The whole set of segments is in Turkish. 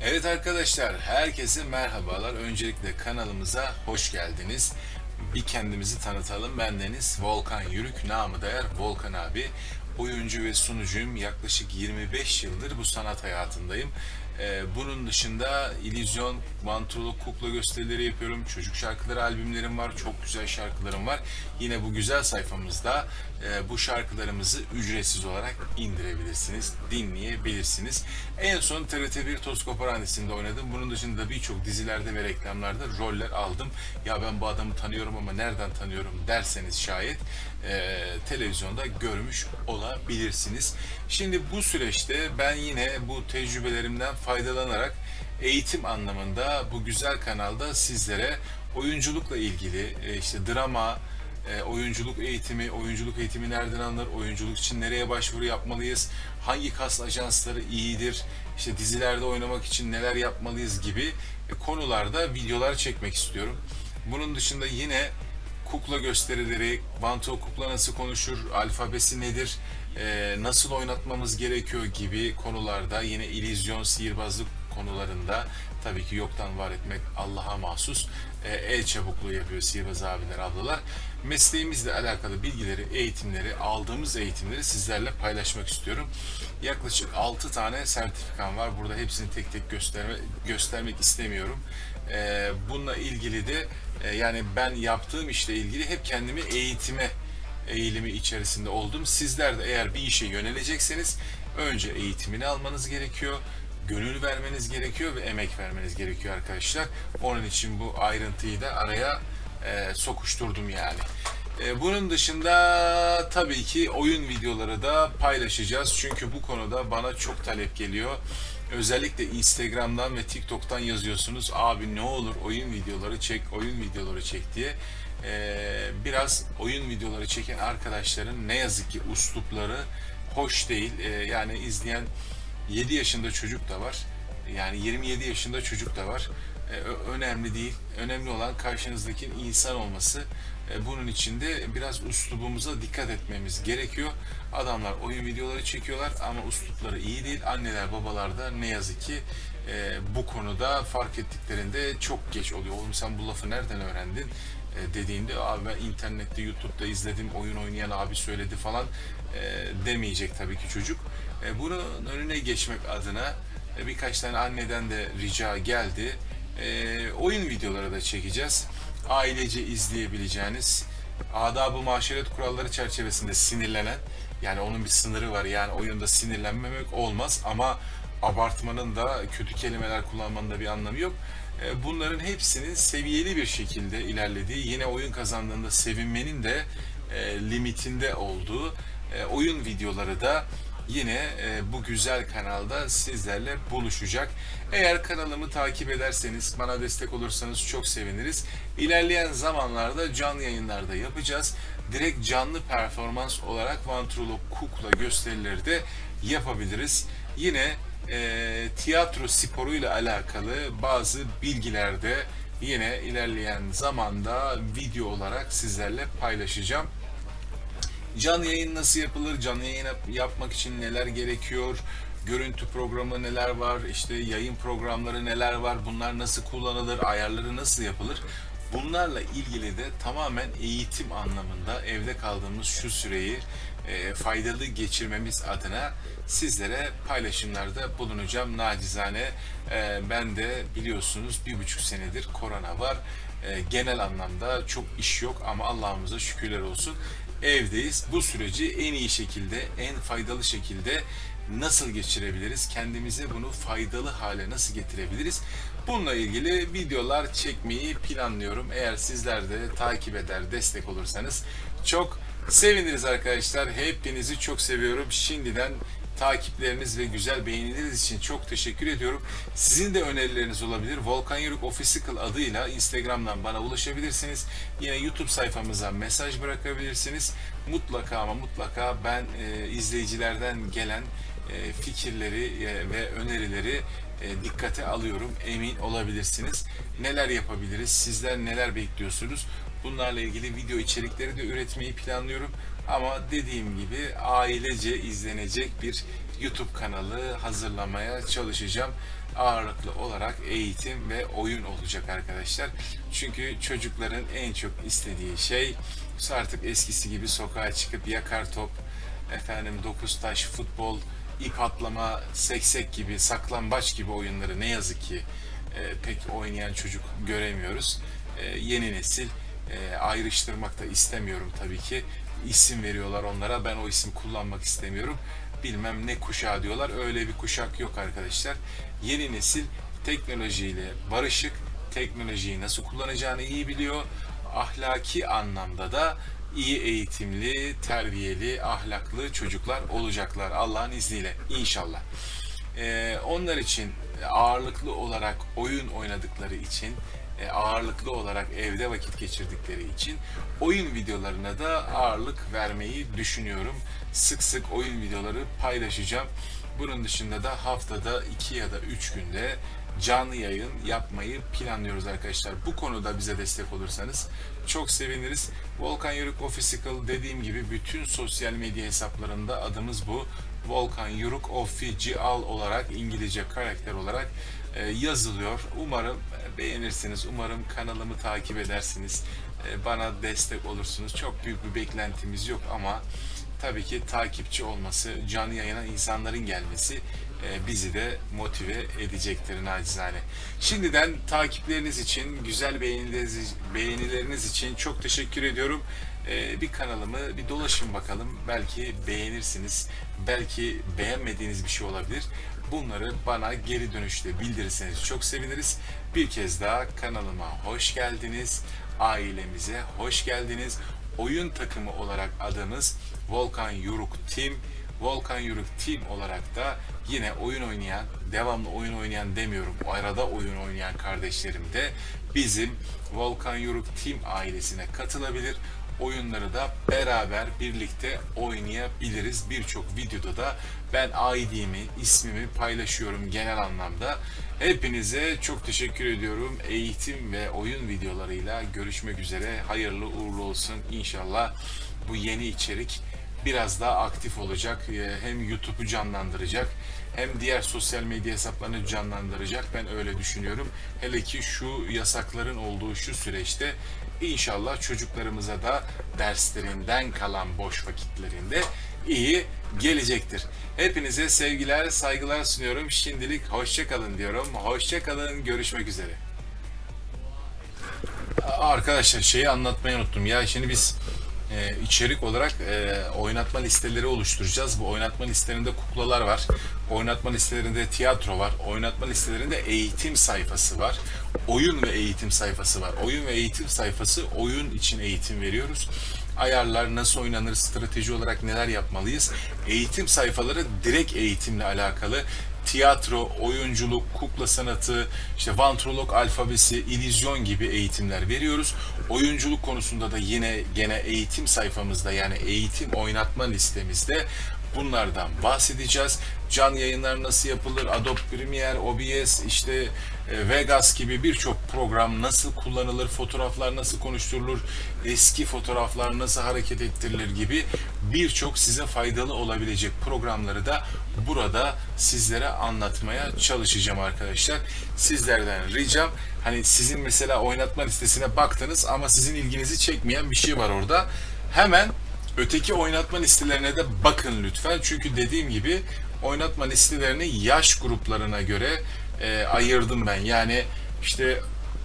Evet arkadaşlar, herkese merhabalar. Öncelikle kanalımıza hoş geldiniz. Bir kendimizi tanıtalım. Bendeniz Volkan Yürük, namı değer Volkan abi. Oyuncu ve sunucuyum. Yaklaşık 25 yıldır bu sanat hayatındayım. Bunun dışında illüzyon, mantolu, kukla gösterileri yapıyorum. Çocuk şarkıları albümlerim var. Çok güzel şarkılarım var. Yine bu güzel sayfamızda bu şarkılarımızı ücretsiz olarak indirebilirsiniz, dinleyebilirsiniz. En son TRT1 Toz Koparanesi'nde oynadım. Bunun dışında birçok dizilerde ve reklamlarda roller aldım. Ya ben bu adamı tanıyorum ama nereden tanıyorum derseniz şayet televizyonda görmüş olabilirsiniz. Şimdi bu süreçte ben yine bu tecrübelerimden faydalanarak eğitim anlamında bu güzel kanalda sizlere oyunculukla ilgili işte drama, oyunculuk eğitimi nereden alınır, oyunculuk için nereye başvuru yapmalıyız, hangi kas ajansları iyidir, işte dizilerde oynamak için neler yapmalıyız gibi konularda videolar çekmek istiyorum. Bunun dışında yine kukla gösterileri, Vanto kukla nasıl konuşur, alfabesi nedir, nasıl oynatmamız gerekiyor gibi konularda yine illüzyon, sihirbazlık konularında tabii ki yoktan var etmek Allah'a mahsus el çabukluğu yapıyor sihirbaz abiler, ablalar. Mesleğimizle alakalı bilgileri, eğitimleri, aldığımız eğitimleri sizlerle paylaşmak istiyorum. Yaklaşık 6 tane sertifikam var. Burada hepsini tek tek göstermek istemiyorum. Bununla ilgili de yani ben yaptığım işle ilgili hep kendimi eğilimi içerisinde oldum. Sizler de eğer bir işe yönelecekseniz önce eğitimini almanız gerekiyor. Gönül vermeniz gerekiyor ve emek vermeniz gerekiyor arkadaşlar. Onun için bu ayrıntıyı da araya sokuşturdum yani. Bunun dışında tabii ki oyun videoları da paylaşacağız. Çünkü bu konuda bana çok talep geliyor. Özellikle Instagram'dan ve TikTok'tan yazıyorsunuz. Abi ne olur oyun videoları çek, oyun videoları çek diye. Biraz oyun videoları çeken arkadaşların ne yazık ki üslupları hoş değil. Yani izleyen 7 yaşında çocuk da var. Yani 27 yaşında çocuk da var. Önemli değil. Önemli olan karşınızdakinin insan olması. Bunun için de biraz üslubumuza dikkat etmemiz gerekiyor. Adamlar oyun videoları çekiyorlar ama üslupları iyi değil. Anneler, babalar da ne yazık ki bu konuda fark ettiklerinde çok geç oluyor. Oğlum sen bu lafı nereden öğrendin? Dediğinde abi ben internette, YouTube'da izledim, oyun oynayan abi söyledi falan demeyecek tabii ki çocuk. Bunun önüne geçmek adına birkaç tane anneden de rica geldi. Oyun videoları da çekeceğiz. Ailece izleyebileceğiniz, adab-ı maşeret kuralları çerçevesinde sinirlenen, yani onun bir sınırı var. Yani oyunda sinirlenmemek olmaz ama abartmanın da, kötü kelimeler kullanmanın da bir anlamı yok. Bunların hepsinin seviyeli bir şekilde ilerlediği, yine oyun kazandığında sevinmenin de limitinde olduğu oyun videoları da yine bu güzel kanalda sizlerle buluşacak. Eğer kanalımı takip ederseniz, bana destek olursanız çok seviniriz. İlerleyen zamanlarda canlı yayınlarda yapacağız. Direkt canlı performans olarak Vantrolo kukla gösterileri de yapabiliriz. Yine tiyatro sporuyla alakalı bazı bilgiler de yine ilerleyen zamanda video olarak sizlerle paylaşacağım. Canlı yayın nasıl yapılır? Canlı yayın yapmak için neler gerekiyor? Görüntü programı neler var? İşte yayın programları neler var? Bunlar nasıl kullanılır? Ayarları nasıl yapılır? Bunlarla ilgili de tamamen eğitim anlamında evde kaldığımız şu süreyi faydalı geçirmemiz adına sizlere paylaşımlarda bulunacağım. Nacizane ben de biliyorsunuz 1,5 senedir korona var. Genel anlamda çok iş yok ama Allah'ımıza şükürler olsun evdeyiz. Bu süreci en iyi şekilde, en faydalı şekilde nasıl geçirebiliriz? Kendimize bunu faydalı hale nasıl getirebiliriz? Bununla ilgili videolar çekmeyi planlıyorum. Eğer sizler de takip eder, destek olursanız çok seviniriz arkadaşlar. Hepinizi çok seviyorum. Şimdiden takipleriniz ve güzel beğenileriniz için çok teşekkür ediyorum. Sizin de önerileriniz olabilir. Volkan Yörük Official adıyla Instagram'dan bana ulaşabilirsiniz. Yine YouTube sayfamıza mesaj bırakabilirsiniz. Mutlaka ama mutlaka ben izleyicilerden gelen fikirleri ve önerileri dikkate alıyorum. Emin olabilirsiniz. Neler yapabiliriz? Sizler neler bekliyorsunuz? Bunlarla ilgili video içerikleri de üretmeyi planlıyorum. Ama dediğim gibi ailece izlenecek bir YouTube kanalı hazırlamaya çalışacağım. Ağırlıklı olarak eğitim ve oyun olacak arkadaşlar. Çünkü çocukların en çok istediği şey artık eskisi gibi sokağa çıkıp yakar top, dokuz taş, futbol, ip atlama, seksek gibi, saklambaç gibi oyunları ne yazık ki pek oynayan çocuk göremiyoruz. Yeni nesil ayrıştırmak da istemiyorum tabii ki. İsim veriyorlar onlara. Ben o isim kullanmak istemiyorum. Bilmem ne kuşağı diyorlar. Öyle bir kuşak yok arkadaşlar. Yeni nesil teknolojiyle barışık, teknolojiyi nasıl kullanacağını iyi biliyor. Ahlaki anlamda da iyi eğitimli, terbiyeli, ahlaklı çocuklar olacaklar Allah'ın izniyle inşallah. Onlar için ağırlıklı olarak oyun oynadıkları için, ağırlıklı olarak evde vakit geçirdikleri için oyun videolarına da ağırlık vermeyi düşünüyorum. Sık sık oyun videoları paylaşacağım. Bunun dışında da haftada 2 ya da 3 günde canlı yayın yapmayı planlıyoruz arkadaşlar. Bu konuda bize destek olursanız çok seviniriz. Volkan Yörük Official, dediğim gibi bütün sosyal medya hesaplarında adımız bu. Volkan Yörük Official olarak, İngilizce karakter olarak yazılıyor. Umarım beğenirsiniz. Umarım kanalımı takip edersiniz. Bana destek olursunuz. Çok büyük bir beklentimiz yok ama tabii ki takipçi olması, canlı yayına insanların gelmesi bizi de motive edecektir nacizane. Şimdiden takipleriniz için, güzel beğenileriniz için çok teşekkür ediyorum. Bir kanalımı bir dolaşın bakalım. Belki beğenirsiniz. Belki beğenmediğiniz bir şey olabilir. Bunları bana geri dönüşte bildirirseniz çok seviniriz. Bir kez daha kanalıma hoş geldiniz. Ailemize hoş geldiniz. Oyun takımı olarak adımız Volkan Yörük Team. Volkan Yörük Team olarak da yine oyun oynayan, devamlı oyun oynayan demiyorum, arada oyun oynayan kardeşlerim de bizim Volkan Yörük Team ailesine katılabilir. Oyunları da beraber birlikte oynayabiliriz. Birçok videoda da ben ID'mi, ismimi paylaşıyorum genel anlamda. Hepinize çok teşekkür ediyorum. Eğitim ve oyun videolarıyla görüşmek üzere. Hayırlı uğurlu olsun. İnşallah bu yeni içerik biraz daha aktif olacak. Hem YouTube'u canlandıracak hem diğer sosyal medya hesaplarını canlandıracak. Ben öyle düşünüyorum. Hele ki şu yasakların olduğu şu süreçte inşallah çocuklarımıza da derslerinden kalan boş vakitlerinde iyi gelecektir. Hepinize sevgiler, saygılar sunuyorum. Şimdilik hoşça kalın diyorum. Hoşça kalın. Görüşmek üzere. Arkadaşlar şeyi anlatmayı unuttum. Ya şimdi biz içerik olarak oynatma listeleri oluşturacağız. Bu oynatma listelerinde kuklalar var. Oynatma listelerinde tiyatro var. Oynatma listelerinde eğitim sayfası var. Oyun ve eğitim sayfası var. Oyun ve eğitim sayfası, oyun için eğitim veriyoruz. Ayarlar, nasıl oynanır, strateji olarak neler yapmalıyız. Eğitim sayfaları direkt eğitimle alakalı. Tiyatro, oyunculuk, kukla sanatı, işte vantrolog alfabesi, illüzyon gibi eğitimler veriyoruz. Oyunculuk konusunda da yine gene eğitim sayfamızda, yani eğitim oynatma listemizde bunlardan bahsedeceğiz. Canlı yayınlar nasıl yapılır, Adobe Premiere, OBS, işte Vegas gibi birçok program nasıl kullanılır, fotoğraflar nasıl konuşturulur, eski fotoğraflar nasıl hareket ettirilir gibi birçok size faydalı olabilecek programları da burada sizlere anlatmaya çalışacağım arkadaşlar. Sizlerden ricam, hani sizin mesela oynatma listesine baktınız ama sizin ilginizi çekmeyen bir şey var orada. Hemen öteki oynatma listelerine de bakın lütfen. Çünkü dediğim gibi oynatma listelerini yaş gruplarına göre ayırdım ben. Yani işte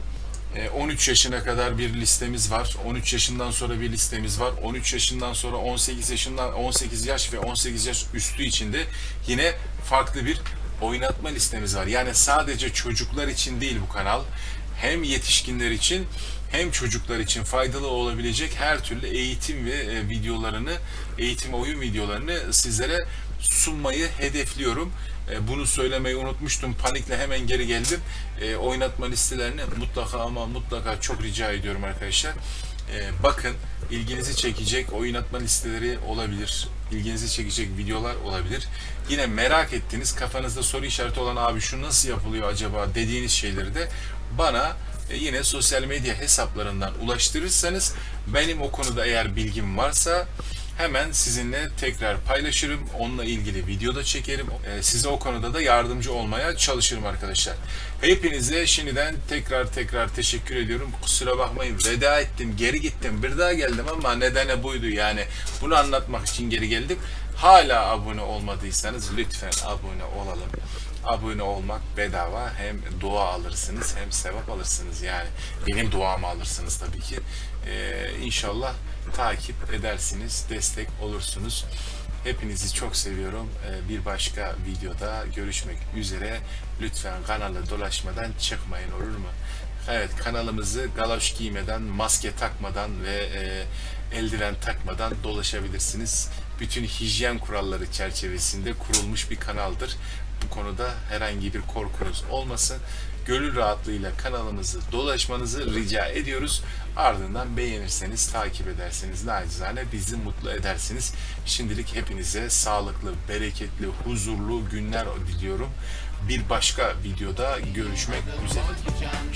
13 yaşına kadar bir listemiz var. 13 yaşından sonra bir listemiz var. 13 yaşından sonra 18 yaş ve 18 yaş üstü için de yine farklı bir oynatma listemiz var. Yani sadece çocuklar için değil bu kanal. Hem yetişkinler için hem çocuklar için faydalı olabilecek her türlü eğitim ve eğitim oyun videolarını sizlere sunmayı hedefliyorum. Bunu söylemeyi unutmuştum. Panikle hemen geri geldim. Oynatma listelerini mutlaka ama mutlaka çok rica ediyorum arkadaşlar. Bakın, ilginizi çekecek oynatma listeleri olabilir. İlginizi çekecek videolar olabilir. Yine merak ettiğiniz, kafanızda soru işareti olan abi şu nasıl yapılıyor acaba dediğiniz şeyleri de bana yine sosyal medya hesaplarından ulaştırırsanız, benim o konuda eğer bilgim varsa hemen sizinle tekrar paylaşırım. Onunla ilgili video da çekerim. Size o konuda da yardımcı olmaya çalışırım arkadaşlar. Hepinize şimdiden tekrar teşekkür ediyorum. Kusura bakmayın, veda ettim, geri gittim, bir daha geldim ama nedeni buydu yani. Bunu anlatmak için geri geldim. Hala abone olmadıysanız lütfen abone olalım. Abone olmak bedava. Hem dua alırsınız hem sevap alırsınız yani. Benim duamı alırsınız tabii ki. İnşallah takip edersiniz, destek olursunuz. Hepinizi çok seviyorum. Bir başka videoda görüşmek üzere. Lütfen kanalı dolaşmadan çıkmayın, olur mu? Evet, kanalımızı galoş giymeden, maske takmadan ve eldiven takmadan dolaşabilirsiniz. Bütün hijyen kuralları çerçevesinde kurulmuş bir kanaldır. Bu konuda herhangi bir korkunuz olmasın. Gönül rahatlığıyla kanalımızı dolaşmanızı rica ediyoruz. Ardından beğenirseniz, takip ederseniz nacizane bizi mutlu edersiniz. Şimdilik hepinize sağlıklı, bereketli, huzurlu günler diliyorum. Bir başka videoda görüşmek üzere.